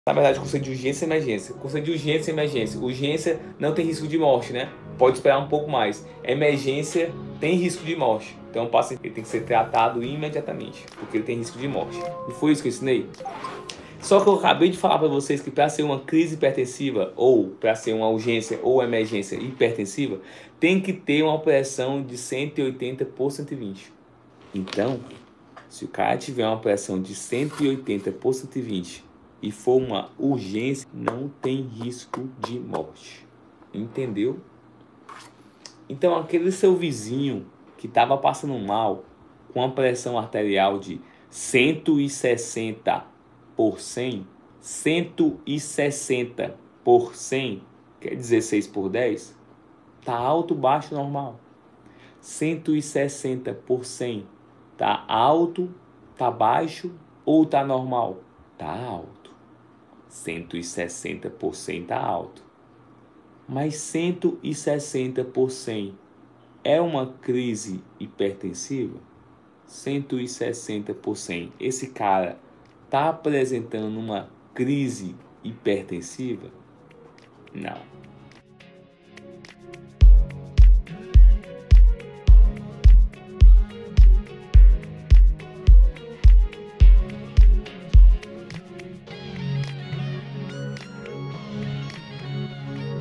Na verdade, conceito de urgência e emergência. Conceito de urgência e emergência. Urgência não tem risco de morte, né? Pode esperar um pouco mais. Emergência tem risco de morte. Então o paciente tem que ser tratado imediatamente, porque ele tem risco de morte. Não foi isso que eu ensinei? Só que eu acabei de falar para vocês que para ser uma crise hipertensiva, ou para ser uma urgência ou emergência hipertensiva, tem que ter uma pressão de 180 por 120. Então, se o cara tiver uma pressão de 180 por 120 e for uma urgência, não tem risco de morte. Entendeu? Então, aquele seu vizinho que estava passando mal com a pressão arterial de 160 por 100, 160 por 100, quer dizer 6 por 10, tá alto, baixo, normal. 160 por 100, tá alto, tá baixo ou tá normal? Tá alto. 160 por 100 tá alto. Mas 160 por 100 é uma crise hipertensiva? 160 por 100. Esse cara tá apresentando uma crise hipertensiva? Não.